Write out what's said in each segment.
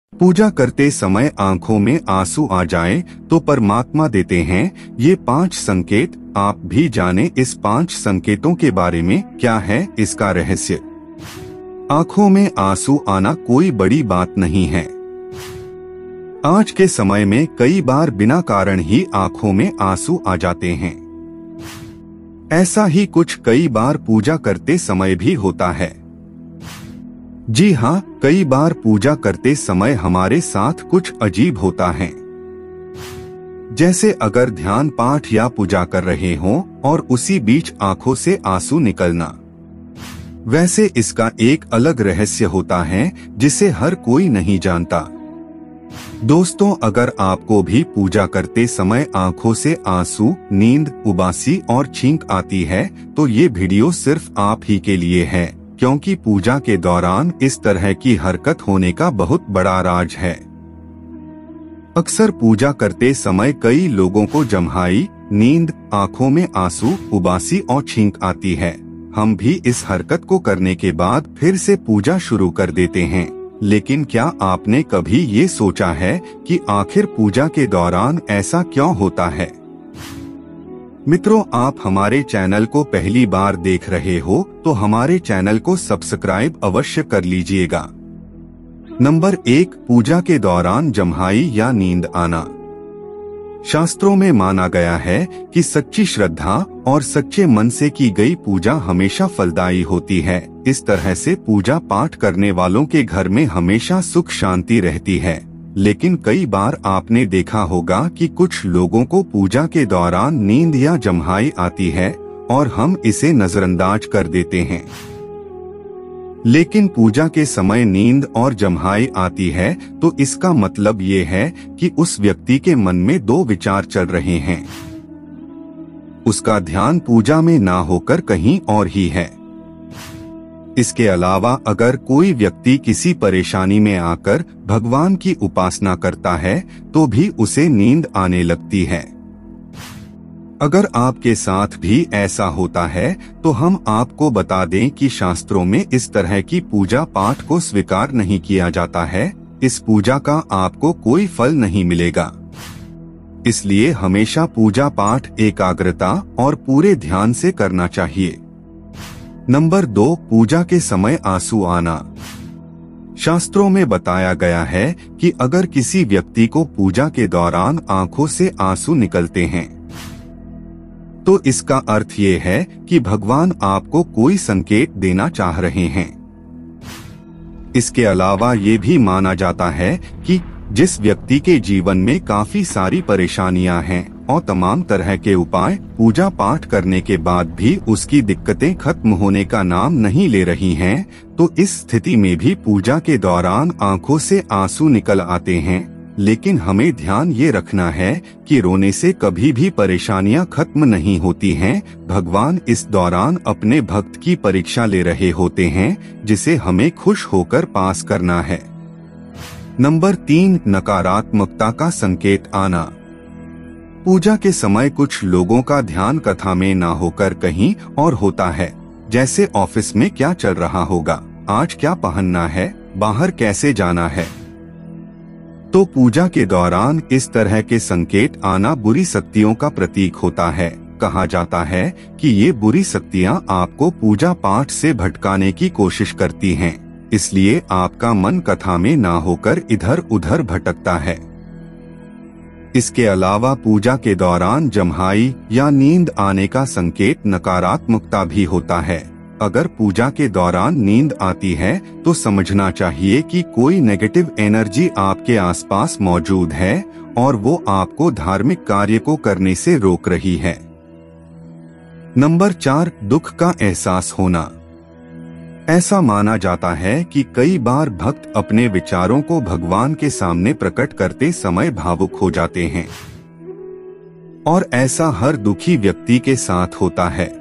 पूजा करते समय आंखों में आंसू आ जाए तो परमात्मा देते हैं ये 5 संकेत। आप भी जाने इस 5 संकेतों के बारे में। क्या है इसका रहस्य? आंखों में आंसू आना कोई बड़ी बात नहीं है। आज के समय में कई बार बिना कारण ही आंखों में आंसू आ जाते हैं। ऐसा ही कुछ कई बार पूजा करते समय भी होता है। जी हाँ, कई बार पूजा करते समय हमारे साथ कुछ अजीब होता है। जैसे अगर ध्यान पाठ या पूजा कर रहे हों और उसी बीच आंखों से आंसू निकलना। वैसे इसका एक अलग रहस्य होता है जिसे हर कोई नहीं जानता। दोस्तों, अगर आपको भी पूजा करते समय आंखों से आंसू, नींद, उबासी और छींक आती है तो ये वीडियो सिर्फ आप ही के लिए है, क्योंकि पूजा के दौरान इस तरह की हरकत होने का बहुत बड़ा राज है। अक्सर पूजा करते समय कई लोगों को जम्हाई, नींद, आंखों में आंसू, उबासी और छींक आती है। हम भी इस हरकत को करने के बाद फिर से पूजा शुरू कर देते हैं। लेकिन क्या आपने कभी ये सोचा है कि आखिर पूजा के दौरान ऐसा क्यों होता है? मित्रों, आप हमारे चैनल को पहली बार देख रहे हो तो हमारे चैनल को सब्सक्राइब अवश्य कर लीजिएगा। नंबर 1, पूजा के दौरान जम्हाई या नींद आना। शास्त्रों में माना गया है कि सच्ची श्रद्धा और सच्चे मन से की गई पूजा हमेशा फलदायी होती है। इस तरह से पूजा पाठ करने वालों के घर में हमेशा सुख शांति रहती है। लेकिन कई बार आपने देखा होगा कि कुछ लोगों को पूजा के दौरान नींद या जम्हाई आती है और हम इसे नजरअंदाज कर देते हैं। लेकिन पूजा के समय नींद और जम्हाई आती है तो इसका मतलब ये है कि उस व्यक्ति के मन में 2 विचार चल रहे हैं। उसका ध्यान पूजा में ना होकर कहीं और ही है। इसके अलावा अगर कोई व्यक्ति किसी परेशानी में आकर भगवान की उपासना करता है तो भी उसे नींद आने लगती है। अगर आपके साथ भी ऐसा होता है तो हम आपको बता दें कि शास्त्रों में इस तरह की पूजा पाठ को स्वीकार नहीं किया जाता है। इस पूजा का आपको कोई फल नहीं मिलेगा। इसलिए हमेशा पूजा पाठ एकाग्रता और पूरे ध्यान से करना चाहिए। नंबर 2, पूजा के समय आंसू आना। शास्त्रों में बताया गया है कि अगर किसी व्यक्ति को पूजा के दौरान आंखों से आंसू निकलते हैं तो इसका अर्थ ये है कि भगवान आपको कोई संकेत देना चाह रहे हैं। इसके अलावा ये भी माना जाता है कि जिस व्यक्ति के जीवन में काफी सारी परेशानियां हैं और तमाम तरह के उपाय पूजा पाठ करने के बाद भी उसकी दिक्कतें खत्म होने का नाम नहीं ले रही हैं, तो इस स्थिति में भी पूजा के दौरान आंखों से आंसू निकल आते हैं। लेकिन हमें ध्यान ये रखना है कि रोने से कभी भी परेशानियां खत्म नहीं होती हैं। भगवान इस दौरान अपने भक्त की परीक्षा ले रहे होते हैं, जिसे हमें खुश होकर पास करना है। नंबर 3, नकारात्मकता का संकेत आना। पूजा के समय कुछ लोगों का ध्यान कथा में ना होकर कहीं और होता है। जैसे ऑफिस में क्या चल रहा होगा, आज क्या पहनना है, बाहर कैसे जाना है। तो पूजा के दौरान इस तरह के संकेत आना बुरी शक्तियों का प्रतीक होता है। कहा जाता है कि ये बुरी शक्तियां आपको पूजा पाठ से भटकाने की कोशिश करती हैं, इसलिए आपका मन कथा में ना होकर इधर उधर भटकता है। इसके अलावा पूजा के दौरान जम्हाई या नींद आने का संकेत नकारात्मकता भी होता है। अगर पूजा के दौरान नींद आती है तो समझना चाहिए कि कोई नेगेटिव एनर्जी आपके आसपास मौजूद है और वो आपको धार्मिक कार्य को करने से रोक रही है। नंबर 4, दुख का एहसास होना। ऐसा माना जाता है कि कई बार भक्त अपने विचारों को भगवान के सामने प्रकट करते समय भावुक हो जाते हैं और ऐसा हर दुखी व्यक्ति के साथ होता है।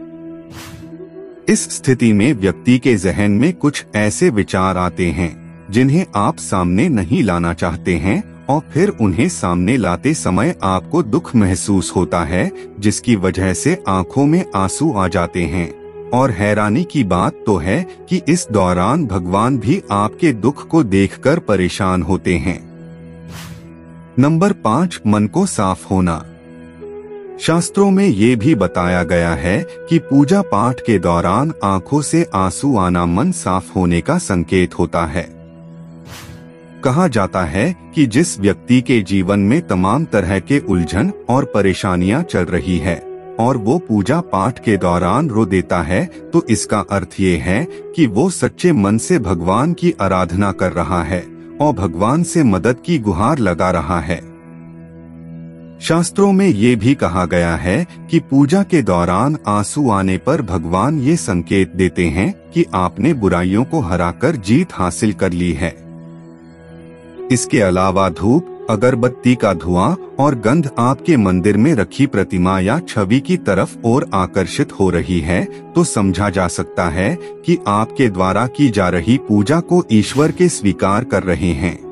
इस स्थिति में व्यक्ति के जहन में कुछ ऐसे विचार आते हैं जिन्हें आप सामने नहीं लाना चाहते हैं और फिर उन्हें सामने लाते समय आपको दुख महसूस होता है, जिसकी वजह से आंखों में आंसू आ जाते हैं। और हैरानी की बात तो है कि इस दौरान भगवान भी आपके दुख को देखकर परेशान होते हैं। नंबर 5, मन को साफ होना। शास्त्रों में ये भी बताया गया है कि पूजा पाठ के दौरान आंखों से आंसू आना मन साफ होने का संकेत होता है। कहा जाता है कि जिस व्यक्ति के जीवन में तमाम तरह के उलझन और परेशानियां चल रही है और वो पूजा पाठ के दौरान रो देता है, तो इसका अर्थ ये है कि वो सच्चे मन से भगवान की आराधना कर रहा है और भगवान से मदद की गुहार लगा रहा है। शास्त्रों में ये भी कहा गया है कि पूजा के दौरान आंसू आने पर भगवान ये संकेत देते हैं कि आपने बुराइयों को हराकर जीत हासिल कर ली है। इसके अलावा धूप, अगरबत्ती का धुआं और गंध आपके मंदिर में रखी प्रतिमा या छवि की तरफ और आकर्षित हो रही है, तो समझा जा सकता है कि आपके द्वारा की जा रही पूजा को ईश्वर के स्वीकार कर रहे हैं।